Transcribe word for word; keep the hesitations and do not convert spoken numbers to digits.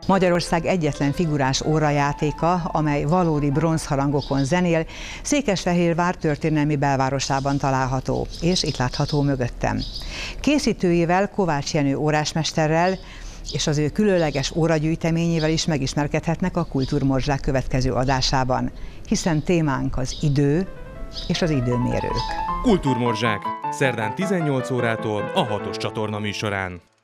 Magyarország egyetlen figurás órajátéka, amely valódi bronzharangokon zenél, Székesfehérvár történelmi belvárosában található, és itt látható mögöttem. Készítőjével, Kovács Jenő órásmesterrel és az ő különleges óragyűjteményével is megismerkedhetnek a Kultúrmorzsák következő adásában, hiszen témánk az idő és az időmérők. Kultúrmorzsák, szerdán tizennyolc órától a hatos csatorna műsorán.